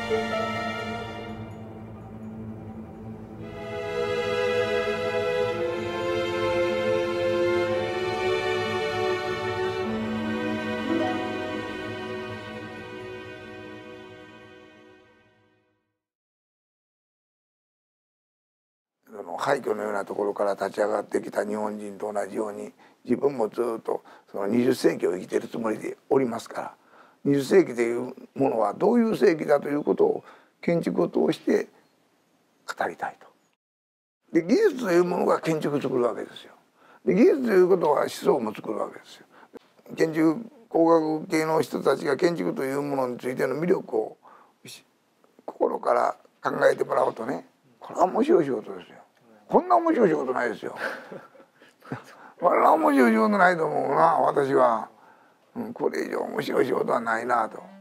廃墟のようなところから立ち上がってきた日本人と同じように自分もずっとその20世紀を生きているつもりでおりますから、20世紀というものはどういう世紀だということを建築を通して語りたいと。で技術というものが建築を作るわけですよ。で技術ということは思想も作るわけですよ。建築工学系の人たちが建築というものについての魅力を心から考えてもらうとね、これは面白い仕事ですよ。こんな面白い仕事ないですよ。こんな面白い仕事ないと思うな私は。これ以上面白い仕事はないなと。